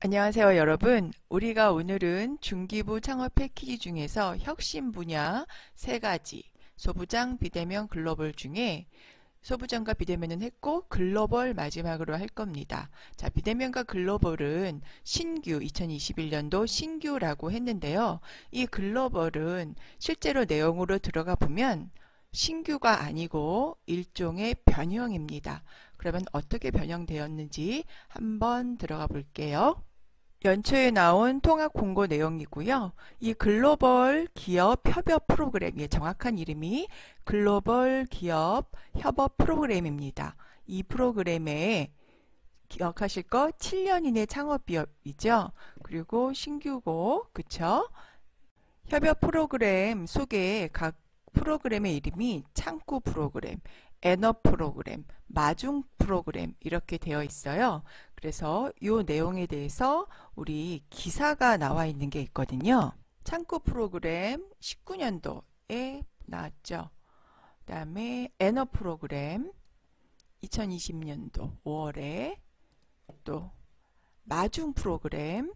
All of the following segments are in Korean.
안녕하세요, 여러분. 우리가 오늘은 중기부 창업 패키지 중에서 혁신 분야 세 가지, 소부장, 비대면, 글로벌 중에 소부장과 비대면은 했고 글로벌 마지막으로 할 겁니다. 자, 비대면과 글로벌은 신규, 2021년도 신규라고 했는데요. 이 글로벌은 실제로 내용으로 들어가 보면 신규가 아니고 일종의 변형입니다. 그러면 어떻게 변형되었는지 한번 들어가 볼게요. 연초에 나온 통합 공고 내용이고요. 이 글로벌 기업 협업 프로그램의 정확한 이름이 글로벌 기업 협업 프로그램입니다. 이 프로그램에 기억하실 거 7년 이내 창업기업이죠. 그리고 신규고, 그쵸? 협업 프로그램 속에 각 프로그램의 이름이 창구 프로그램, 엔업 프로그램, 마중 프로그램 이렇게 되어 있어요. 그래서 이 내용에 대해서 우리 기사가 나와 있는 게 있거든요. 창구 프로그램 19년도에 나왔죠. 그 다음에 엔업 프로그램 2020년도 5월에 또 마중 프로그램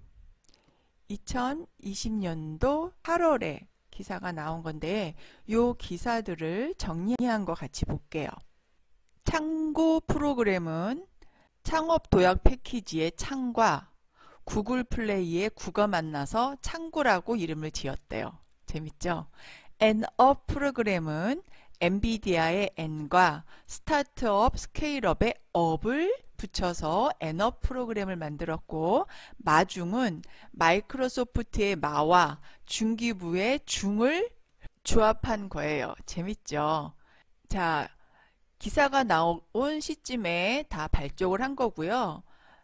2020년도 8월에 기사가 나온 건데 요 기사들을 정리한 거 같이 볼게요. 창구 프로그램은 창업 도약 패키지의 창과 구글 플레이의 구가 만나서 창구라고 이름을 지었대요. 재밌죠? 엔업 프로그램은 엔비디아의 N과 스타트업 스케일업의 업을 붙여서 엔업 프로그램을 만들었고, 마중은 마이크로소프트의 마와 중기부의 중을 조합한 거예요. 재밌죠? 자, 기사가 나온 시점에 다 발족을 한 거고요.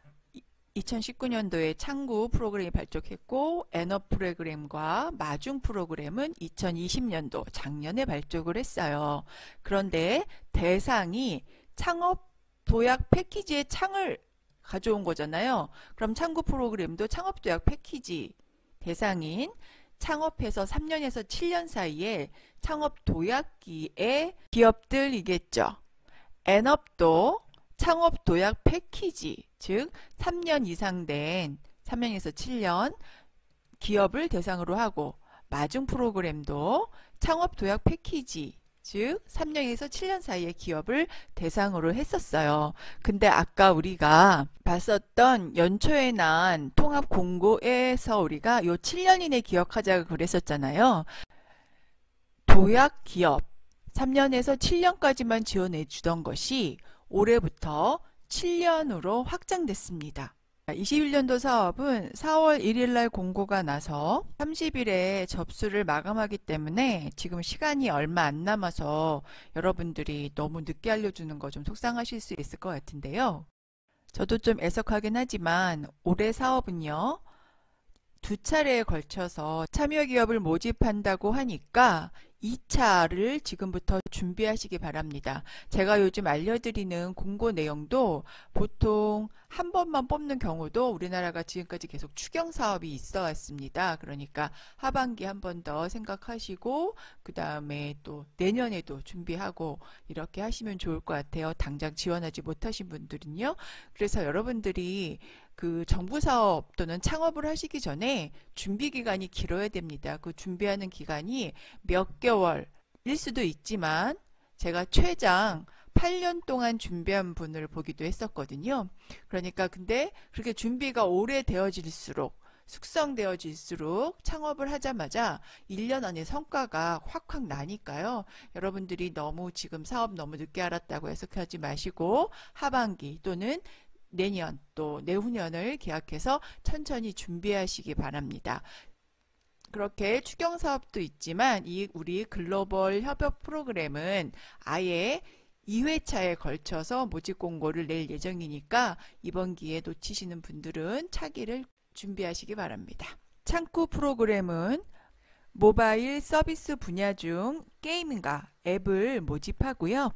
2019년도에 창구 프로그램이 발족했고 엔업 프로그램과 마중 프로그램은 2020년도 작년에 발족을 했어요. 그런데 대상이 창업 도약 패키지의 창을 가져온 거잖아요. 그럼 창구 프로그램도 창업 도약 패키지 대상인 창업해서 3년에서 7년 사이에 창업 도약기의 기업들이겠죠. 엔업도 창업 도약 패키지, 즉 3년 이상 된 3년에서 7년 기업을 대상으로 하고, 마중 프로그램도 창업 도약 패키지, 즉 3년에서 7년 사이의 기업을 대상으로 했었어요. 근데 아까 우리가 봤었던 연초에 난 통합 공고에서 우리가 요 7년 이내 기억하자고 그랬었잖아요. 도약 기업 3년에서 7년까지만 지원해 주던 것이 올해부터 7년으로 확장됐습니다. 21년도 사업은 4월 1일 날 공고가 나서 30일에 접수를 마감하기 때문에 지금 시간이 얼마 안 남아서 여러분들이 너무 늦게 알려주는 거 좀 속상하실 수 있을 것 같은데요. 저도 좀 애석하긴 하지만 올해 사업은요, 두 차례에 걸쳐서 참여기업을 모집한다고 하니까 2차를 지금부터 준비하시기 바랍니다. 제가 요즘 알려드리는 공고 내용도 보통 한 번만 뽑는 경우도 우리나라가 지금까지 계속 추경 사업이 있어 왔습니다. 그러니까 하반기 한 번 더 생각하시고 그 다음에 또 내년에도 준비하고 이렇게 하시면 좋을 것 같아요. 당장 지원하지 못하신 분들은요. 그래서 여러분들이 그 정부 사업 또는 창업을 하시기 전에 준비 기간이 길어야 됩니다. 그 준비하는 기간이 몇 개월일 수도 있지만 제가 최장 8년 동안 준비한 분을 보기도 했었거든요. 그러니까 근데 그렇게 준비가 오래되어질수록 숙성되어질수록 창업을 하자마자 1년 안에 성과가 확확 나니까요. 여러분들이 너무 지금 사업 너무 늦게 알았다고 해석하지 마시고 하반기 또는 내년 또 내후년을 계약해서 천천히 준비하시기 바랍니다. 그렇게 추경 사업도 있지만 이 우리 글로벌 협업 프로그램은 아예 2회차에 걸쳐서 모집 공고를 낼 예정이니까 이번 기회에 놓치시는 분들은 차기를 준비하시기 바랍니다. 창구 프로그램은 모바일 서비스 분야 중 게임과 앱을 모집하고요.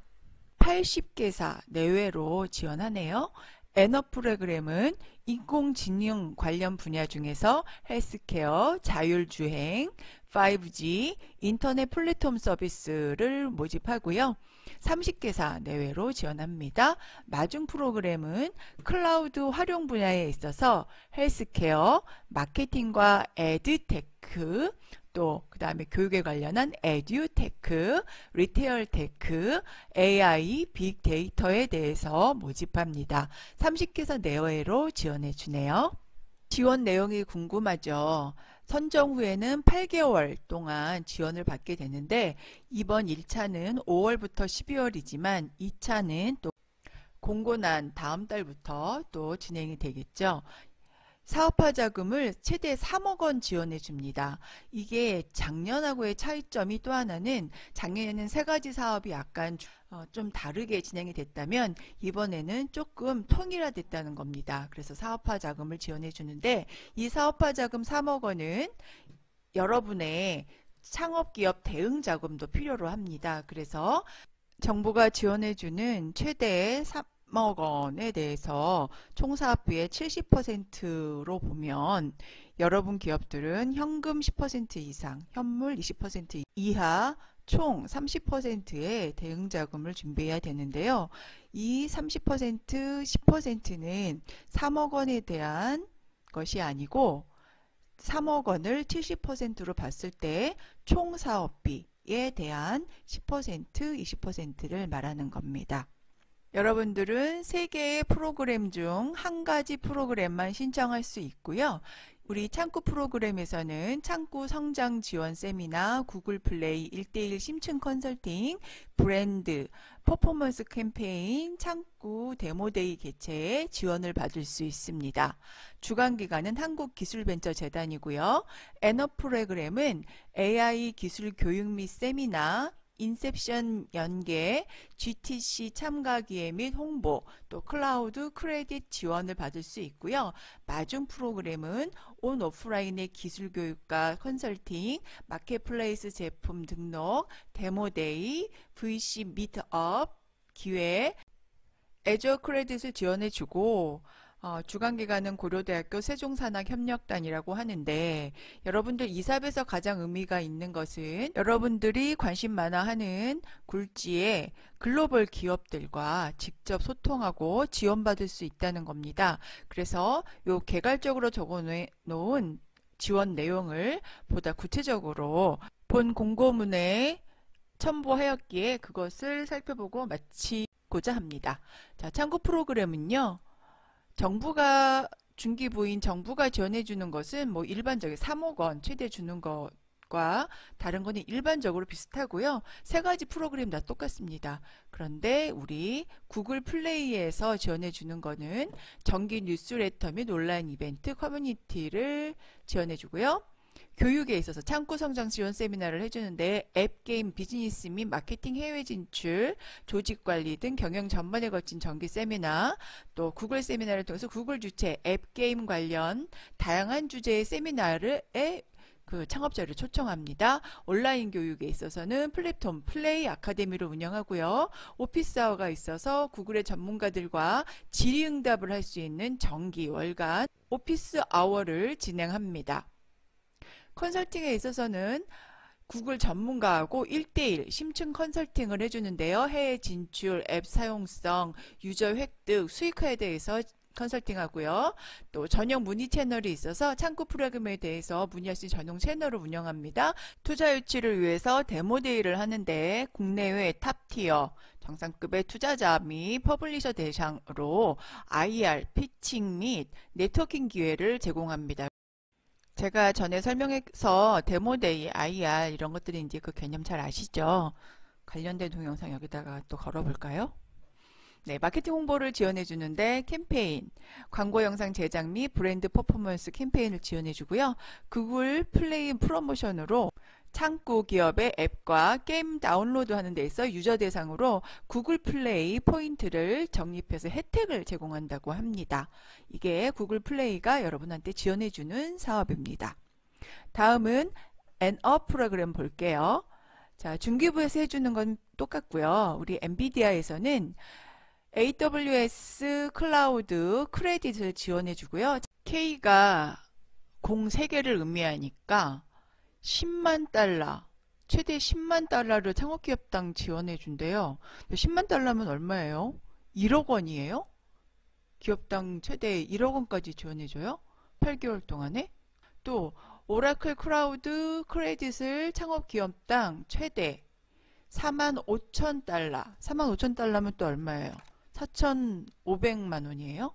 80개사 내외로 지원하네요. 엔업 프로그램은 인공지능 관련 분야 중에서 헬스케어, 자율주행, 5G 인터넷 플랫폼 서비스를 모집하고요. 30개사 내외로 지원합니다. 마중 프로그램은 클라우드 활용 분야에 있어서 헬스케어, 마케팅과 에드테크, 또 그 다음에 교육에 관련한 에듀테크, 리테일테크, AI, 빅데이터에 대해서 모집합니다. 30개사 내외로 지원해 주네요. 지원 내용이 궁금하죠? 선정 후에는 8개월 동안 지원을 받게 되는데 이번 1차는 5월부터 12월이지만 2차는 또 공고 난 다음 달부터 또 진행이 되겠죠. 사업화 자금을 최대 3억 원 지원해 줍니다. 이게 작년하고의 차이점이 또 하나는 작년에는 3가지 사업이 약간 좀 다르게 진행이 됐다면 이번에는 조금 통일화됐다는 겁니다. 그래서 사업화 자금을 지원해 주는데 이 사업화 자금 3억 원은 여러분의 창업기업 대응 자금도 필요로 합니다. 그래서 정부가 지원해 주는 최대 3억 원에 대해서 총 사업비의 70%로 보면 여러분 기업들은 현금 10% 이상, 현물 20% 이하 총 30%의 대응 자금을 준비해야 되는데요. 이 30%, 10%는 3억 원에 대한 것이 아니고 3억 원을 70%로 봤을 때 총 사업비에 대한 10%, 20%를 말하는 겁니다. 여러분들은 3개의 프로그램 중 한 가지 프로그램만 신청할 수 있고요. 우리 창구 프로그램에서는 창구 성장 지원 세미나, 구글 플레이 1:1 심층 컨설팅, 브랜드, 퍼포먼스 캠페인, 창구 데모데이 개최에 지원을 받을 수 있습니다. 주관기관은 한국기술벤처재단이고요. 에너 프로그램은 AI 기술 교육 및 세미나, 인셉션 연계, GTC 참가 기회 및 홍보, 또 클라우드 크레딧 지원을 받을 수 있고요. 마중 프로그램은 온 오프라인의 기술 교육과 컨설팅, 마켓플레이스 제품 등록, 데모데이, VC 미트업 기회, 애저 크레딧을 지원해 주고 주관기관은 고려대학교 세종산학협력단이라고 하는데 여러분들 이 사업에서 가장 의미가 있는 것은 여러분들이 관심 많아 하는 굴지의 글로벌 기업들과 직접 소통하고 지원받을 수 있다는 겁니다. 그래서 요 개괄적으로 적어 놓은 지원 내용을 보다 구체적으로 본 공고문에 첨부하였기에 그것을 살펴보고 마치고자 합니다. 자, 참고 프로그램은요. 정부가 중기부인 정부가 지원해 주는 것은 뭐 일반적인 3억 원 최대 주는 것과 다른 거는 일반적으로 비슷하고요. 3가지 프로그램 다 똑같습니다. 그런데 우리 구글 플레이에서 지원해 주는 거는 정기 뉴스레터 및 온라인 이벤트 커뮤니티를 지원해 주고요. 교육에 있어서 창구 성장 지원 세미나를 해주는데 앱 게임 비즈니스 및 마케팅 해외 진출, 조직 관리 등 경영 전반에 거친 정기 세미나, 또 구글 세미나를 통해서 구글 주최 앱 게임 관련 다양한 주제의 세미나를 그 창업자를 초청합니다. 온라인 교육에 있어서는 플랫폼 플레이 아카데미를 운영하고요. 오피스아워가 있어서 구글의 전문가들과 질의응답을 할 수 있는 정기 월간 오피스아워를 진행합니다. 컨설팅에 있어서는 구글 전문가하고 1:1 심층 컨설팅을 해주는데요. 해외 진출, 앱 사용성, 유저 획득, 수익화에 대해서 컨설팅하고요. 또 전용 문의 채널이 있어서 창구 프로그램에 대해서 문의할 수 있는 전용 채널을 운영합니다. 투자 유치를 위해서 데모데이를 하는데 국내외 탑티어 정상급의 투자자 및 퍼블리셔 대상으로 IR, 피칭 및 네트워킹 기회를 제공합니다. 제가 전에 설명해서 데모데이, IR 이런 것들이 이제 그 개념 잘 아시죠? 관련된 동영상 여기다가 또 걸어볼까요? 네, 마케팅 홍보를 지원해 주는데 캠페인, 광고 영상 제작 및 브랜드 퍼포먼스 캠페인을 지원해 주고요. 구글 플레이 프로모션으로 창구 기업의 앱과 게임 다운로드하는 데 있어 유저 대상으로 구글 플레이 포인트를 적립해서 혜택을 제공한다고 합니다. 이게 구글 플레이가 여러분한테 지원해주는 사업입니다. 다음은 엔업 프로그램 볼게요. 자, 중기부에서 해주는 건 똑같고요. 우리 엔비디아에서는 AWS 클라우드 크레딧을 지원해주고요. K가 공 3개를 의미하니까 10만 달러, 최대 10만 달러를 창업기업당 지원해 준대요. 10만 달러면 얼마예요? 1억 원이에요? 기업당 최대 1억 원까지 지원해 줘요? 8개월 동안에? 또 오라클 클라우드 크레딧을 창업기업당 최대 4만 5천 달러. 4만 5천 달러면 또 얼마예요? 4,500만 원이에요?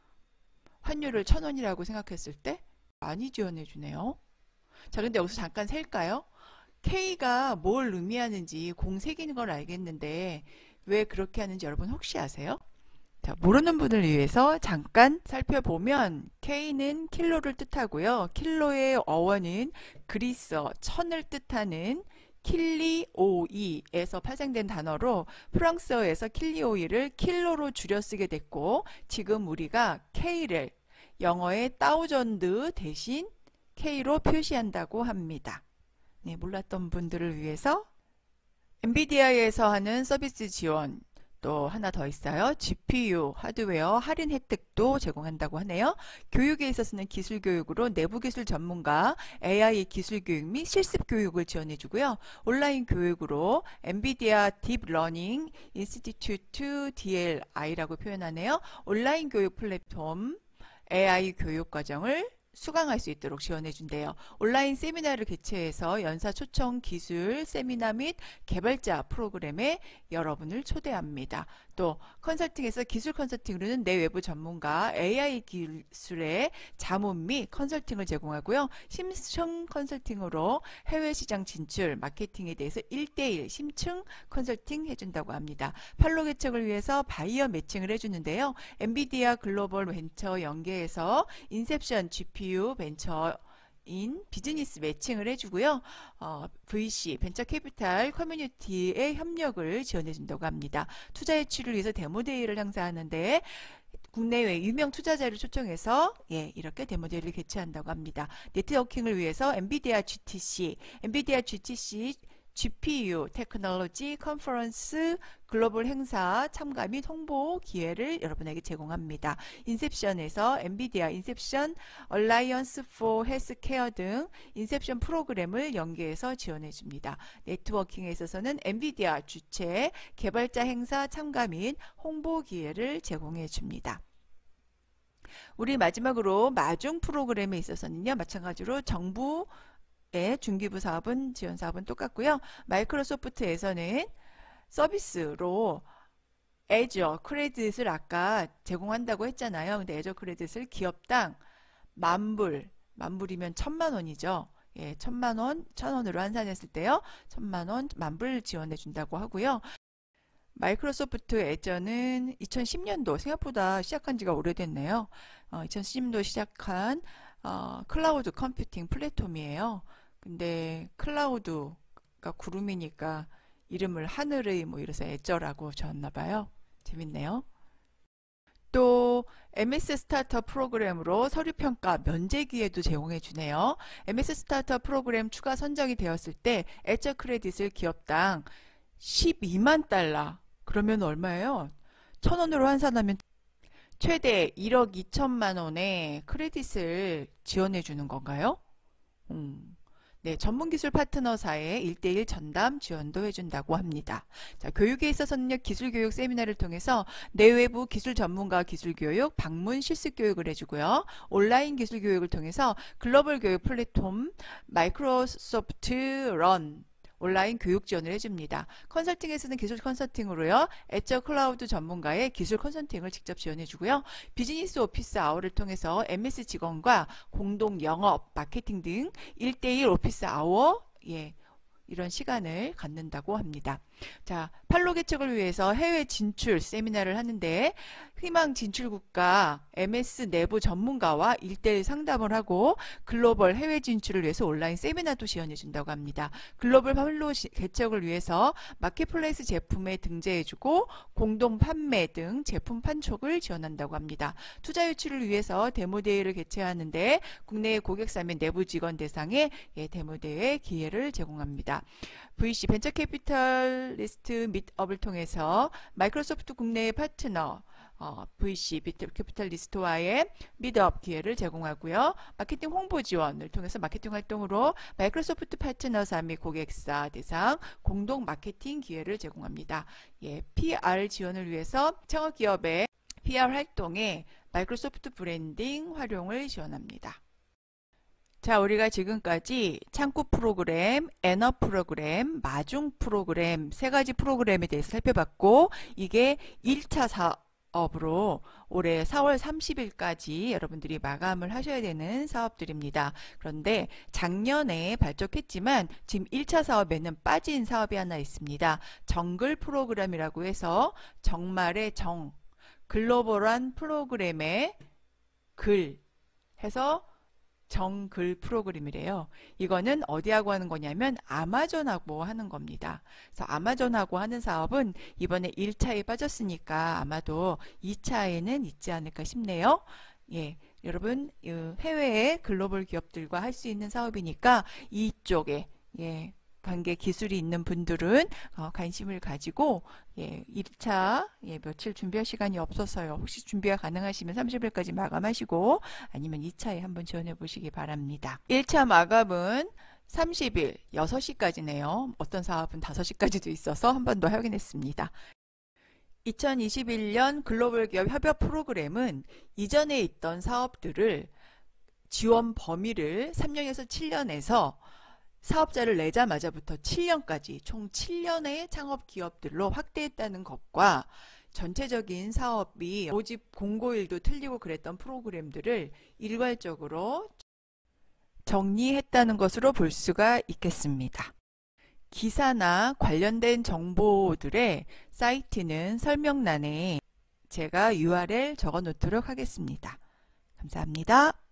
환율을 1,000원이라고 생각했을 때 많이 지원해 주네요. 자, 근데 여기서 잠깐 셀까요? K가 뭘 의미하는지 공 새기는 걸 알겠는데 왜 그렇게 하는지 여러분 혹시 아세요? 자, 모르는 분을 위해서 잠깐 살펴보면 K는 킬로를 뜻하고요. 킬로의 어원은 그리스어 천을 뜻하는 킬리오이에서 파생된 단어로 프랑스어에서 킬리오이를 킬로로 줄여 쓰게 됐고 지금 우리가 K를 영어의 다우전드 대신 K로 표시한다고 합니다. 네, 몰랐던 분들을 위해서 엔비디아에서 하는 서비스 지원 또 하나 더 있어요. GPU 하드웨어 할인 혜택도 제공한다고 하네요. 교육에 있어서는 기술 교육으로 내부 기술 전문가 AI 기술 교육 및 실습 교육을 지원해 주고요. 온라인 교육으로 엔비디아 딥러닝 인스티튜트 DLI라고 표현하네요. 온라인 교육 플랫폼 AI 교육 과정을 수강할 수 있도록 지원해 준대요. 온라인 세미나를 개최해서 연사 초청 기술 세미나 및 개발자 프로그램에 여러분을 초대합니다. 또 컨설팅에서 기술 컨설팅으로는 내외부 전문가 AI 기술의 자문 및 컨설팅을 제공하고요. 심층 컨설팅으로 해외 시장 진출, 마케팅에 대해서 1대1 심층 컨설팅 해준다고 합니다. 팔로 개척을 위해서 바이어 매칭을 해주는데요. 엔비디아 글로벌 벤처 연계해서 인셉션 GPU 벤처 인 비즈니스 매칭을 해주고요. VC 벤처 캐피탈 커뮤니티의 협력을 지원해 준다고 합니다. 투자 유치를 위해서 데모데이를 행사하는데 국내외 유명 투자자를 초청해서 이렇게 데모데이를 개최한다고 합니다. 네트워킹을 위해서 엔비디아 GTC GPU 테크놀로지 컨퍼런스 글로벌 행사 참가 및 홍보 기회를 여러분에게 제공합니다. 인셉션에서 엔비디아 인셉션 얼라이언스 포 헬스케어 등 인셉션 프로그램을 연계해서 지원해 줍니다. 네트워킹에 있어서는 엔비디아 주최 개발자 행사 참가 및 홍보 기회를 제공해 줍니다. 우리 마지막으로 마중 프로그램에 있어서는요. 마찬가지로 정부 중기부 사업은 지원 사업은 똑같고요. 마이크로소프트에서는 서비스로 애저 크레딧을 아까 제공한다고 했잖아요. 근데 애저 크레딧을 기업당 만불이면 1,000만 원이죠. 1,000만 원, 1,000원으로 환산했을 때요. 1,000만 원, 만불 지원해 준다고 하고요. 마이크로소프트 애저는 2010년도 생각보다 시작한 지가 오래됐네요. 2010년도 시작한 클라우드 컴퓨팅 플랫폼이에요. 근데 클라우드가 구름이니까 이름을 하늘의 이래서 애저라고 지었나봐요. 재밌네요. 또 MS 스타트업 프로그램으로 서류평가 면제 기회도 제공해 주네요. MS 스타트업 프로그램 추가 선정이 되었을 때 애저 크레딧을 기업당 12만 달러 그러면 얼마예요? 1,000원으로 환산하면 최대 1억 2천만 원의 크레딧을 지원해 주는 건가요? 네, 전문기술 파트너사의 1대1 전담 지원도 해준다고 합니다. 자, 교육에 있어서는요, 기술교육 세미나를 통해서 내외부 기술 전문가 기술교육, 방문 실습교육을 해주고요. 온라인 기술교육을 통해서 글로벌 교육 플랫폼 마이크로소프트 런 온라인 교육 지원을 해줍니다. 컨설팅에서는 기술 컨설팅으로요. 애저 클라우드 전문가의 기술 컨설팅을 직접 지원해주고요. 비즈니스 오피스 아워를 통해서 MS 직원과 공동 영업, 마케팅 등 1대1 오피스 아워 이런 시간을 갖는다고 합니다. 자, 팔로 개척을 위해서 해외 진출 세미나를 하는데 희망 진출국가 MS 내부 전문가와 1대1 상담을 하고 글로벌 해외 진출을 위해서 온라인 세미나도 지원해 준다고 합니다. 글로벌 팔로 개척을 위해서 마켓플레이스 제품에 등재해주고 공동 판매 등 제품 판촉을 지원한다고 합니다. 투자 유치를 위해서 데모대회를 개최하는데 국내의 고객사 및 내부 직원 대상의 데모대회 기회를 제공합니다. VC 벤처캐피탈리스트 밋업을 통해서 마이크로소프트 국내의 파트너 VC, 캐피탈리스트와의 미드업 기회를 제공하고요. 마케팅 홍보 지원을 통해서 마케팅 활동으로 마이크로소프트 파트너사 및 고객사 대상 공동 마케팅 기회를 제공합니다. 예, PR 지원을 위해서 창업기업의 PR 활동에 마이크로소프트 브랜딩 활용을 지원합니다. 자, 우리가 지금까지 창구 프로그램, 애너 프로그램, 마중 프로그램 세 가지 프로그램에 대해서 살펴봤고, 이게 1차 사업으로 올해 4월 30일까지 여러분들이 마감을 하셔야 되는 사업들입니다. 그런데 작년에 발족했지만 지금 1차 사업에는 빠진 사업이 하나 있습니다. 정글 프로그램이라고 해서 정말의 정, 글로벌한 프로그램의 글 해서 정글 프로그램이래요. 이거는 어디하고 하는 거냐면 아마존하고 하는 겁니다. 그래서 아마존하고 하는 사업은 이번에 1차에 빠졌으니까 아마도 2차에는 있지 않을까 싶네요. 예, 여러분 해외의 글로벌 기업들과 할 수 있는 사업이니까 이쪽에 예, 관계 기술이 있는 분들은 관심을 가지고 1차 며칠 준비할 시간이 없어서요. 혹시 준비가 가능하시면 30일까지 마감하시고 아니면 2차에 한번 지원해 보시기 바랍니다. 1차 마감은 30일 6시까지네요. 어떤 사업은 5시까지도 있어서 한 번 더 확인했습니다. 2021년 글로벌 기업 협업 프로그램은 이전에 있던 사업들을 지원 범위를 3년에서 7년에서 사업자를 내자마자부터 7년까지 총 7년의 창업 기업들로 확대했다는 것과 전체적인 사업이 모집 공고일도 틀리고 그랬던 프로그램들을 일괄적으로 정리했다는 것으로 볼 수가 있겠습니다. 기사나 관련된 정보들의 사이트는 설명란에 제가 URL 적어 놓도록 하겠습니다. 감사합니다.